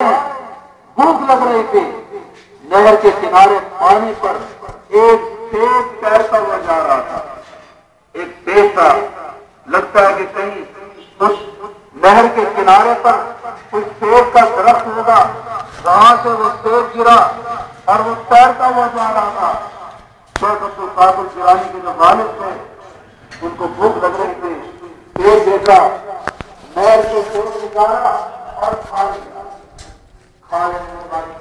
भूख लग रही थी। नहर के किनारे पानी पर एक सेब तैरता हुआ जा रहा था। एक सेब था, लगता है कि कहीं उस नहर के किनारे पर कुछ सेब का दरख्त होगा, वहां से वो सेब गिरा और वो तैरता हुआ जा रहा था। शेख अब्दुल कादिर जिलानी के जो वालिद थे, उनको भूख लग रही थी। सेब देखा, नहर के सेब निकाला और खा लिया। खा लेने के बाद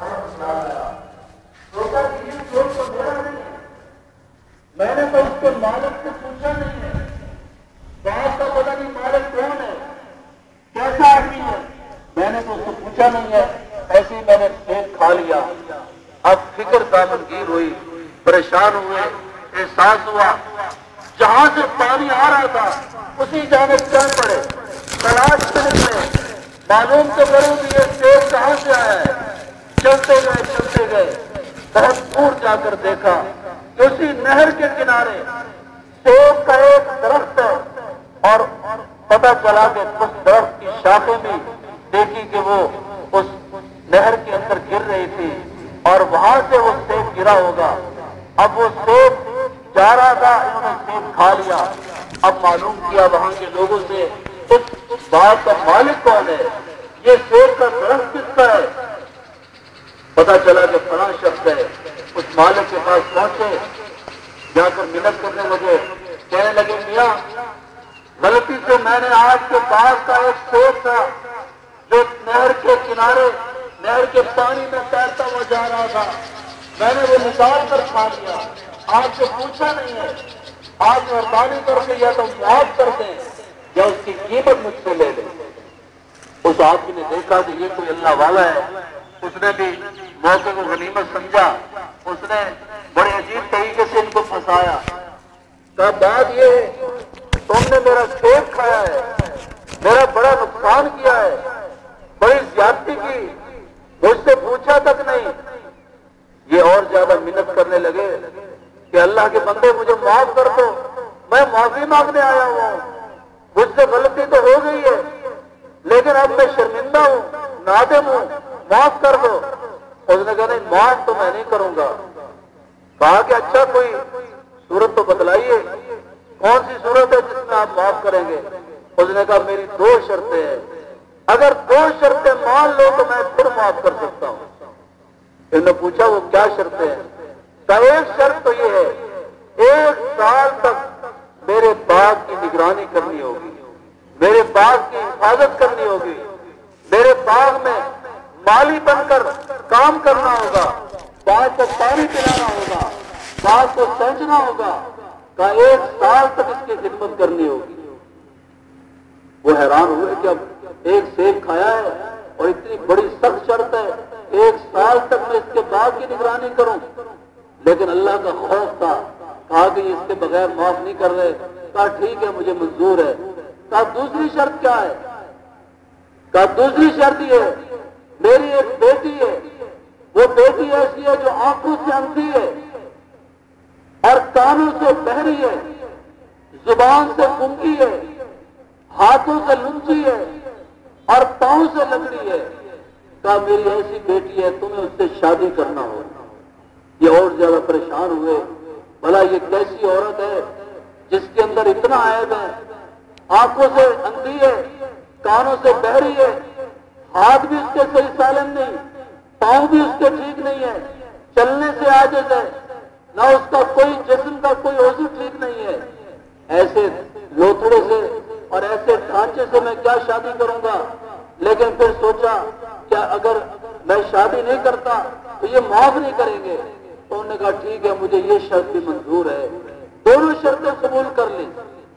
सोचा कि ये सेब तो मेरा नहीं है, मैंने तो उसके मालिक से पूछा नहीं है, बात का पता नहीं मालिक कौन है, कैसा आदमी है, मैंने तो उसको पूछा नहीं है, ऐसे ही मैंने सेब खा लिया। अब फिक्र दामनगीर हुई, परेशान हुए, एहसास हुआ जहां से पानी आ रहा था उसी जाने चल पड़े, तलाश में निकले, मालूम तो करो कि ये सेब कहां से आया है। चलते गए, बहुत दूर जाकर देखा कि उसी नहर के किनारे सेब का एक दरख्त है और पता चला कि उस दरख्त की शाखें भी देखी कि वो उस नहर के अंदर गिर रही थी और वहां से वो सेब गिरा होगा। अब वो सेब जा रहा था, इन्होंने सेब खा लिया। अब मालूम किया वहां के लोगों से उस बाग का मालिक कौन है, ये सेब का दरख्त किसका है। पता चला कि फलां शख्स है। उस मालिक के पास पहुंचे, जाकर मिन्नत करने लगे, कहने लगे मियां गलती से मैंने आज के बाग का एक सेब था जो नहर के किनारे नहर के पानी में तैरता हुआ जा रहा था, मैंने वो निकाल कर खा लिया, आपसे पूछा नहीं है, आप मेहरबानी करके या तो माफ कर दें या उसकी कीमत मुझसे ले लें। उस आदमी ने देखा कि ये कोई अल्लाह वाला है, उसने भी मौके को गनीमत समझा, उसने बड़े अजीब तरीके से इनको फंसाया। कहा बात ये है तुमने मेरा सेब खाया है, मेरा बड़ा नुकसान किया है, बड़ी ज्यादती की, मुझसे पूछा तक नहीं। ये और ज्यादा मिन्नत करने लगे कि अल्लाह के बंदे मुझे माफ कर दो, मैं माफी मांगने आया हुआ हूं, मुझसे गलती तो हो गई है लेकिन अब मैं शर्मिंदा हूं, नादिम हूं, माफ कर दो। उसने कहा नहीं माफ तो मैं नहीं करूंगा। कहा कि अच्छा कोई सूरत तो बतलाइए, कौन सी सूरत है जिसमें आप माफ करेंगे। उसने कहा मेरी 2 शर्तें हैं, अगर 2 शर्तें मान लो तो मैं फिर माफ कर सकता हूं। इन्होंने पूछा वो क्या शर्तें हैं। तो एक शर्त तो ये है 1 साल तक मेरे बाग की निगरानी करनी होगी, मेरे बाग की हिफाजत करनी होगी, मेरे बाग में माली बनकर काम करना होगा, बाग को पानी पिलाना होगा, बाग को सींचना होगा, का 1 साल तक इसकी खिदमत करनी होगी। वो हैरान हुए कि अब एक सेब खाया है और इतनी बड़ी सख्त शर्त है 1 साल तक मैं इसके बाग की निगरानी करूं। लेकिन अल्लाह का खौफ था, कहा कि इसके बगैर माफ नहीं कर रहे। कहा ठीक है मुझे मंजूर है। कहा दूसरी शर्त क्या है। कहा दूसरी शर्त ये है मेरी एक बेटी है, वो बेटी ऐसी है जो आंखों से अंधी है और कानों से बहरी है, जुबान से गूंगी है, हाथों से लुंची है और पांव से लंगड़ी है। कहा मेरी ऐसी बेटी है, तुम्हें उससे शादी करना होगा। ये और ज्यादा परेशान हुए, भला ये कैसी औरत है जिसके अंदर इतना ऐब है, आंखों से अंधी है, कानों से बहरी है, हाथ भी उसके सही सालन नहीं, पांव भी उसके ठीक नहीं है, चलने से आजिज है, ना उसका कोई जिस्म का कोई उज़्व ठीक नहीं है। ऐसे लोथड़े से और ऐसे ढांचे से मैं क्या शादी करूंगा। लेकिन फिर सोचा क्या अगर मैं शादी नहीं करता तो ये माफ नहीं करेंगे। तो उन्होंने कहा ठीक है मुझे ये शर्त भी मंजूर है। दोनों शर्तें कबूल कर ली।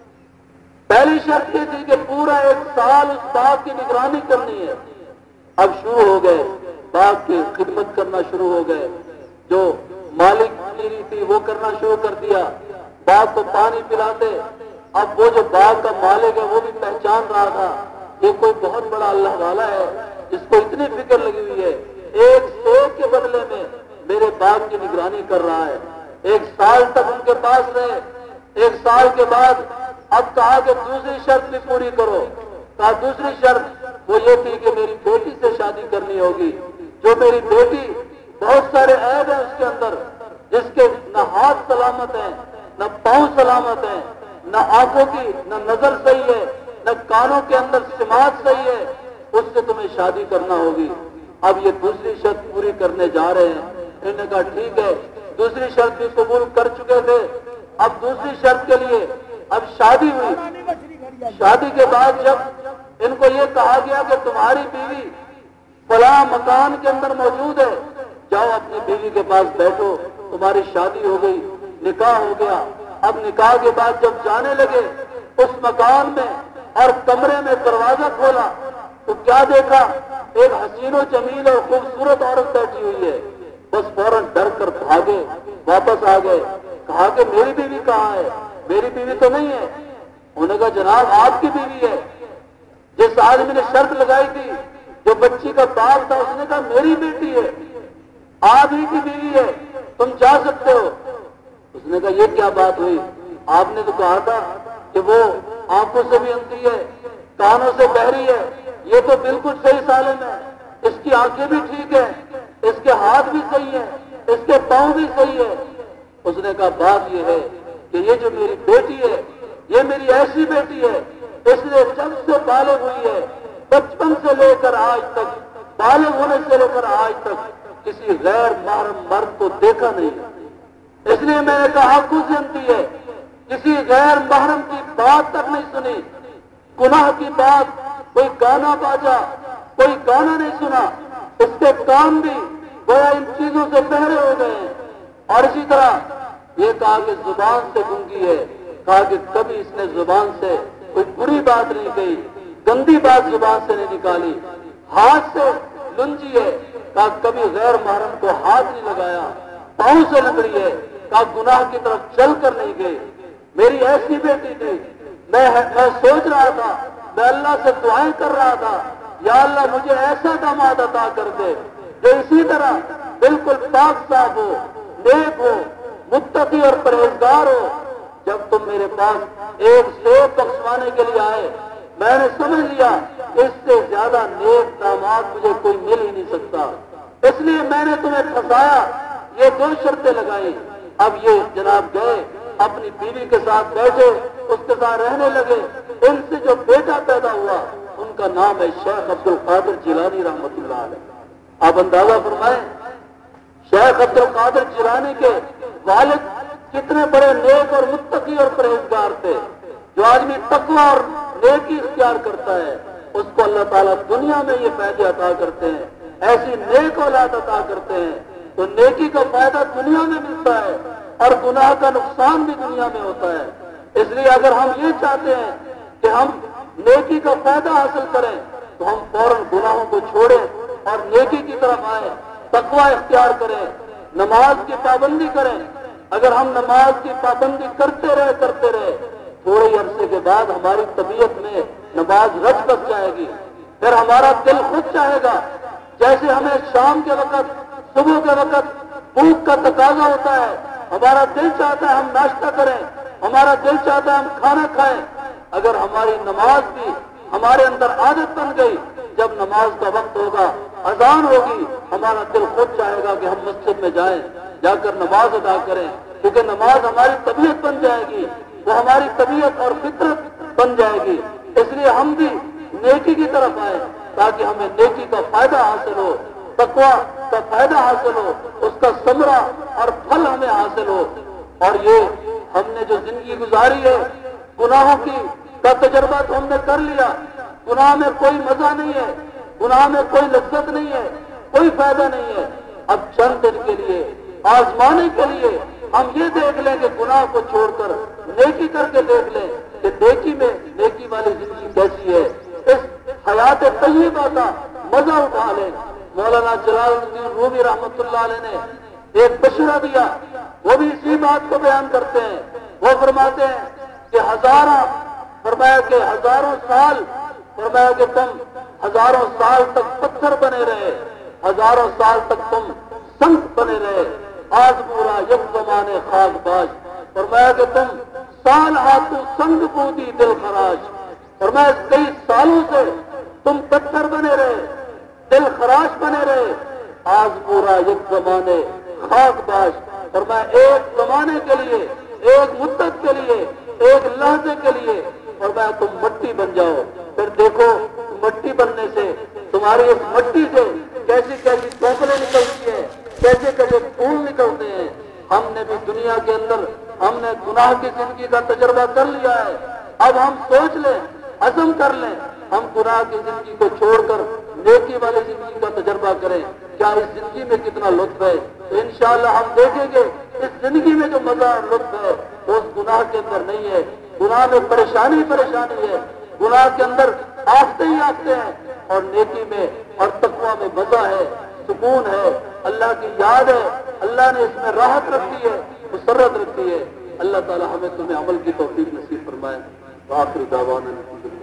पहली शर्त ये थी कि पूरा 1 साल उस बाग की निगरानी करनी है। अब शुरू हो गए, बाग की खिदमत करना शुरू हो गए, जो मालिक गिरी थी वो करना शुरू कर दिया, बाग को पानी पिलाते। अब वो जो बाग का मालिक है वो भी पहचान रहा था ये कोई बहुत बड़ा अल्लाह वाला है, इसको इतनी फिक्र लगी हुई है, 1 सेब के बदले में मेरे बाग की निगरानी कर रहा है। 1 साल तक उनके पास रहे। 1 साल के बाद अब कहा कि दूसरी शर्त भी पूरी करो। कहा दूसरी शर्त وہ یہ تھی کہ میری بیٹی سے شادی کرنی ہوگی، جو میری بیٹی بہت سارے عیب ہیں اس کے اندر، جس کے نہ ہاتھ سلامت ہیں، نہ پاؤں سلامت ہیں، نہ آنکھوں کی نہ نظر صحیح ہے، نہ کانوں کے اندر سماعت صحیح ہے، اس سے تمہیں شادی کرنا ہوگی۔ اب یہ دوسری شرط پوری کرنے جا رہے ہیں۔ انہوں نے کہا ٹھیک ہے، دوسری شرط بھی قبول کر چکے تھے، اب دوسری شرط کے لیے اب شادی ہوئی۔ شادی کے بعد جب ان کو یہ کہا گیا کہ تمہاری بیوی فلاں مکان کے اندر موجود ہے، جاؤ اپنی بیوی کے پاس بیٹھو، تمہاری شادی ہو گئی، نکاح ہو گیا۔ اب نکاح کے بعد جب جانے لگے اس مکان میں اور کمرے میں دروازہ کھولا تو کیا دیکھا؟ ایک حسین و جمیل اور خوبصورت عورت بیٹھی ہوئی ہے۔ بس فوراً ڈر کر بھاگے، واپس آ گئے، کہا کہ میری بیوی کہاں ہے؟ میری بیوی تو نہیں ہے۔ انہوں نے کہا جناب آپ کی بیوی ہے، جس آدمی نے شرط لگائی تھی، جو بچی کا باپ تھا، اس نے کہا میری بیٹی ہے، آپ ہی کی بیوی ہے، تم جا سکتے ہو۔ اس نے کہا یہ کیا بات ہوئی؟ آپ نے تو کہا تھا کہ وہ آنکھوں سے بھی اندھی ہے، کانوں سے بہری ہے، یہ تو بالکل صحیح سالم ہے، اس کی آنکھیں بھی ٹھیک ہے، اس کے ہاتھ بھی صحیح ہے، اس کے پاؤں بھی صحیح ہے۔ اس نے کہا بات یہ ہے کہ یہ جو میری بیٹی ہے، یہ میری ایسی بیٹی ہے، اس نے جب سے بالغ ہوئی ہے، بچپن سے لے کر آج تک، بالغ ہونے سے لے کر آج تک کسی غیر محرم مرد کو دیکھا نہیں، اس لیے میں نے کہا آنکھوں سے اندھی ہے، کسی غیر محرم کی بات تک نہیں سنی، گناہ کی بات، کوئی گانا باجا، کوئی گانا نہیں سنا، اس کے کام بھی گویا ان چیزوں سے بہرے ہو گئے ہیں۔ اور اسی طرح یہ کہا کہ زبان سے گونگی ہے، کہا کہ کبھی اس نے زبان سے کوئی بری بات نہیں کہی، گندی بات زبان سے نہیں نکالی، ہاتھ سے لنجی ہے، کہا کبھی غیر محرم کو ہاتھ نہیں لگایا، پاؤں سے لگڑی ہے، کہا گناہ کی طرف چل کر نہیں گئی۔ میری ایسی بیٹی تھی، میں سوچ رہا تھا، میں اللہ سے دعائیں کر رہا تھا، یا اللہ مجھے ایسا داماد عطا کر دے جو اسی طرح بالکل پاک صاف ہو، نیک ہو، متقی اور پرہیزگار ہو۔ جب تم میرے پاس ایک سیب بخشوانے کے لیے آئے، میں نے سمجھ لیا اس سے زیادہ نیک داماد مجھے کوئی مل ہی نہیں سکتا، اس لیے میں نے تمہیں پھنسایا، یہ دو شرطیں لگائی۔ اب یہ جناب گئے، اپنی بیوی کے ساتھ بیٹھے، اس کے ساتھ رہنے لگے۔ ان سے جو بیٹا پیدا ہوا ان کا نام ہے شیخ عبد القادر جیلانی رحمۃ اللہ علیہ۔ آپ اندازہ فرمائیں شیخ عبد القادر جیلانی کے والد کتنے بڑے نیک اور متقی اور پرہیزگار تھے۔ جو آدمی تقوی اور نیکی اختیار کرتا ہے اس کو اللہ تعالیٰ دنیا میں یہ فائدے عطا کرتے ہیں، ایسی نیک اولاد عطا کرتے ہیں، تو نیکی کا فائدہ دنیا میں ملتا ہے اور گناہ کا نقصان بھی دنیا میں ہوتا ہے۔ اس لیے اگر ہم یہ چاہتے ہیں کہ ہم نیکی کا فائدہ حاصل کریں تو ہم فوراً گناہوں کو چھوڑیں اور نیکی کی طرف آئیں، تقوی اختیار کریں، نماز کی پابندی کریں۔ اگر ہم نماز کی پابندی کرتے رہے تھوڑے عرصے کے بعد ہماری طبیعت میں نماز رچ بس جائے گی، پھر ہمارا دل خود چاہے گا، جیسے ہمیں شام کے وقت، صبح کے وقت بھوک کا تقاضا ہوتا ہے، ہمارا دل چاہتا ہے ہم ناشتہ کریں، ہمارا دل چاہتا ہے ہم کھانا کھائیں۔ اگر ہماری نماز بھی ہمارے اندر عادت بن گئی، جب نماز کا وقت ہوگا، اذان ہوگی، ہمارا دل خود چاہے گا کہ ہم مسجد میں جائیں، جا کر نماز ادا کریں، کیونکہ نماز ہماری طبیعت بن جائے گی، وہ ہماری طبیعت اور فطرت بن جائے گی۔ اس لیے ہم بھی نیکی کی طرف آئیں تاکہ ہمیں نیکی کا فائدہ حاصل ہو، تقویٰ کا فائدہ حاصل ہو، اس کا ثمرہ اور پھل ہمیں حاصل ہو۔ اور یہ ہم نے جو زندگی گزاری ہے گناہوں کا تجربہ تو ہم نے کر لیا، گناہ میں کوئی مزہ نہیں ہے، گناہ میں کوئی لذت نہیں ہے، کوئی فائدہ نہیں ہے۔ اب چند دن کے لیے آزمانے کے لیے ہم یہ دیکھ لیں کہ گناہ کو چھوڑ کر نیکی کر کے دیکھ لیں کہ نیکی والی زندگی کیسی ہے، اس حیات طیبہ کا مزہ اٹھا لیں۔ مولانا جلال الدین رومی رحمۃ اللہ علیہ نے ایک مشورہ دیا، وہ بھی اسی بات کو بیان کرتے ہیں۔ وہ فرماتے ہیں کہ ہزاروں سال، فرمایا کہ تم ہزاروں سال تک پتھر بنے رہے، ہزاروں سال تک تم سنگ بنے رہے، آج پورا یک زمانے خاک باز، فرمایا کہ تم سال ہاتھوں سنگ بودی دل خراج، فرمایا کئی سالوں سے تم پتھر بنے رہے، دل خراش بنے رہے، آج پورا یک زمانے خاک باش، اور میں ایک زمانے کے لیے، ایک مدت کے لیے، ایک لحظے کے لیے، اور میں تم مٹی بن جاؤ. پھر دیکھو مٹی بننے سے، تمہاری اس مٹی سے کیسی کیسی ٹوکریں نکلتی ہیں، کیسے کیسے پھول نکلتے ہیں. ہم نے بھی دنیا کے اندر ہم نے گناہ کی زندگی کا تجربہ کر لیا ہے. اب ہم سوچ لیں، عزم کر لیں، ہم گناہ کی زندگی کو چھوڑ کر نیکی والی زندگی کا تجربہ کریں. کیا اس زندگی میں کتنا لطف ہے؟ تو انشاءاللہ ہم دیکھیں گے اس زندگی میں جو مزہ اور لطف ہے وہ اس گناہ کے اندر نہیں ہے. گناہ میں پریشانی ہے، گناہ کے اندر آفتے ہی آفتے ہیں، اور نیکی میں اور تقویٰ میں مزہ ہے، سکون ہے، اللہ کی یاد ہے. اللہ نے اس میں راحت رکھی ہے، مسرت رکھی ہے. اللہ تعالی ہمیں تمہیں عمل کی توفیق نصیب فرمائے. آخر دعوانا الحمدللہ.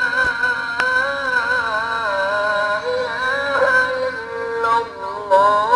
اللہ